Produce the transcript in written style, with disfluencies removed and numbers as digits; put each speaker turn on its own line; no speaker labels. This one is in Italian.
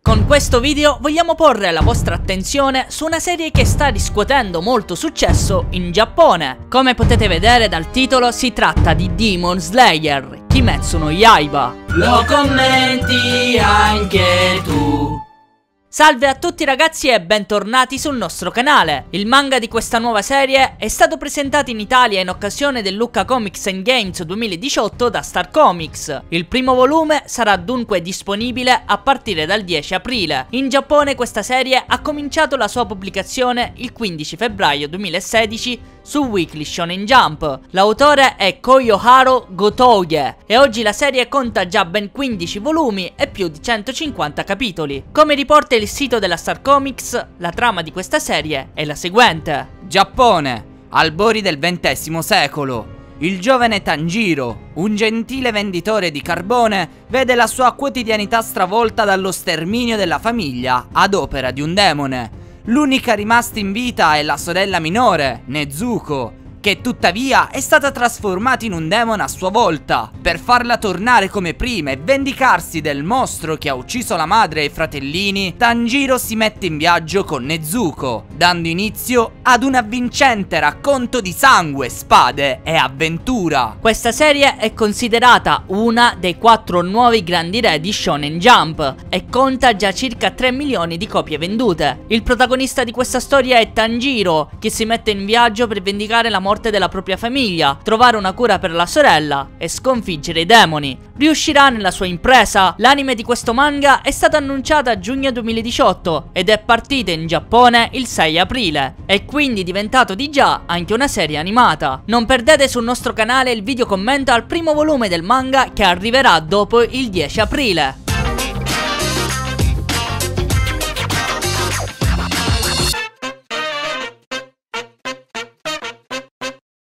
Con questo video vogliamo porre la vostra attenzione su una serie che sta riscuotendo molto successo in Giappone. Come potete vedere dal titolo, si tratta di Demon Slayer, Kimetsu no Yaiba. Lo commenti anche tu. Salve a tutti ragazzi e bentornati sul nostro canale. Il manga di questa nuova serie è stato presentato in Italia in occasione del Lucca Comics and Games 2018 da Star Comics. Il primo volume sarà dunque disponibile a partire dal 10 aprile. In Giappone questa serie ha cominciato la sua pubblicazione il 15 febbraio 2016 su Weekly Shonen Jump. L'autore è Koyoharo Gotouge e oggi la serie conta già ben 15 volumi e più di 150 capitoli. Come riporta il sito della Star Comics, la trama di questa serie è la seguente.
Giappone, albori del XX secolo. Il giovane Tanjiro, un gentile venditore di carbone, vede la sua quotidianità stravolta dallo sterminio della famiglia ad opera di un demone. L'unica rimasta in vita è la sorella minore, Nezuko, che tuttavia è stata trasformata in un demone a sua volta. Per farla tornare come prima e vendicarsi del mostro che ha ucciso la madre e i fratellini, Tanjiro si mette in viaggio con Nezuko, dando inizio ad un avvincente racconto di sangue, spade e avventura.
Questa serie è considerata una dei 4 nuovi grandi re di Shonen Jump e conta già circa 3 milioni di copie vendute. Il protagonista di questa storia è Tanjiro, che si mette in viaggio per vendicare la morte della propria famiglia, trovare una cura per la sorella e sconfiggere i demoni. Riuscirà nella sua impresa? L'anime di questo manga è stata annunciata a giugno 2018 ed è partita in Giappone il 6 aprile. È quindi diventato di già anche una serie animata. Non perdete sul nostro canale il video commento al primo volume del manga che arriverà dopo il 10 aprile.